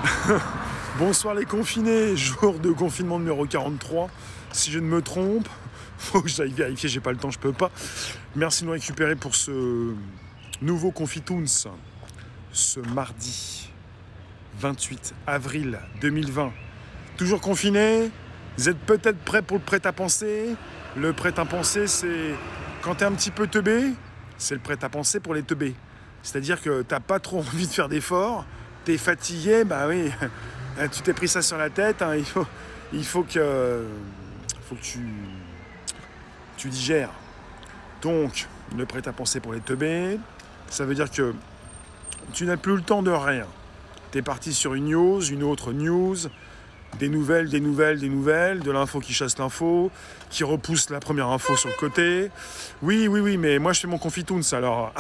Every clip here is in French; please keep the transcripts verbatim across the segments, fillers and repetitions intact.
Bonsoir les confinés, jour de confinement numéro quarante-trois. Si je ne me trompe, faut que j'aille vérifier, j'ai pas le temps, je peux pas. Merci de nous récupérer pour ce nouveau Confitoons, ce mardi vingt-huit avril deux mille vingt. Toujours confiné, vous êtes peut-être prêts pour le prêt-à-penser. Le prêt-à-penser, c'est quand t'es un petit peu teubé, c'est le prêt-à-penser pour les teubés. C'est-à-dire que t'as pas trop envie de faire d'efforts, t'es fatigué, bah oui, tu t'es pris ça sur la tête, hein, il faut, il faut que, faut que tu, tu digères. Donc, le prêt-à-penser pour les teubés, ça veut dire que tu n'as plus le temps de rien. T'es parti sur une news, une autre news, des nouvelles, des nouvelles, des nouvelles, de l'info qui chasse l'info, qui repousse la première info sur le côté. Oui, oui, oui, mais moi je fais mon Confitoons, alors...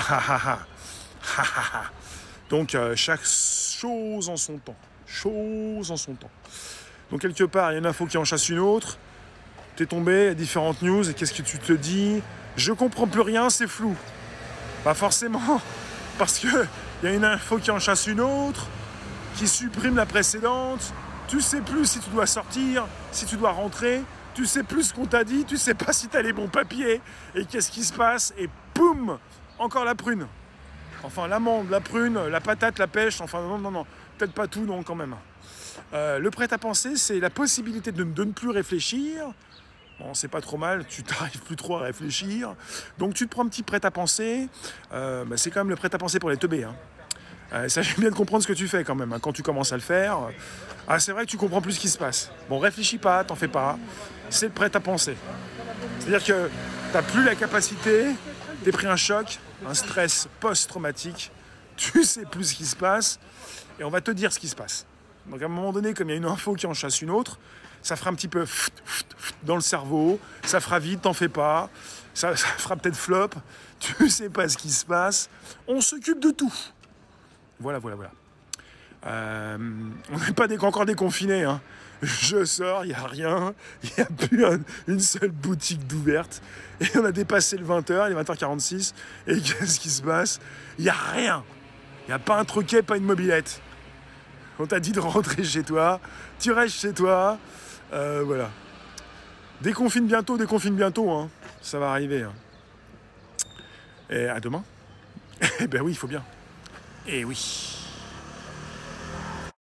Donc euh, chaque chose en son temps. Chose en son temps. Donc quelque part, il y a une info qui en chasse une autre. T'es tombé à différentes news et qu'est-ce que tu te dis? Je comprends plus rien, c'est flou. Pas forcément, parce que il y a une info qui en chasse une autre, qui supprime la précédente. Tu sais plus si tu dois sortir, si tu dois rentrer. Tu sais plus ce qu'on t'a dit, tu sais pas si t'as les bons papiers. Et qu'est-ce qui se passe? Et poum, encore la prune. Enfin, l'amande, la prune, la patate, la pêche, enfin non, non, non, peut-être pas tout, non, quand même. Euh, le prêt-à-penser, c'est la possibilité de, de ne plus réfléchir. Bon, c'est pas trop mal, tu t'arrives plus trop à réfléchir. Donc tu te prends un petit prêt-à-penser. Euh, bah, c'est quand même le prêt-à-penser pour les teubés. Hein. Euh, S'agit bien de comprendre ce que tu fais quand même, hein, quand tu commences à le faire. Ah, c'est vrai que tu comprends plus ce qui se passe. Bon, réfléchis pas, t'en fais pas. C'est le prêt-à-penser. C'est-à-dire que t'as plus la capacité, t'es pris un choc, un stress post-traumatique, tu sais plus ce qui se passe, et on va te dire ce qui se passe. Donc à un moment donné, comme il y a une info qui en chasse une autre, ça fera un petit peu dans le cerveau, ça fera vite, t'en fais pas, ça, ça fera peut-être flop, tu sais pas ce qui se passe, on s'occupe de tout. Voilà, voilà, voilà. Euh, on n'est pas des, encore déconfinés, hein. Je sors, il n'y a rien, il n'y a plus un, une seule boutique d'ouverte. Et on a dépassé le vingt heures, il est vingt heures quarante-six. Et qu'est-ce qui se passe? Il n'y a rien. Il n'y a pas un troquet, pas une mobilette. On t'a dit de rentrer chez toi, tu restes chez toi. Euh, voilà. Déconfine bientôt, déconfine bientôt. Hein. Ça va arriver. Hein. Et à demain. Eh ben oui, il faut bien. Eh oui.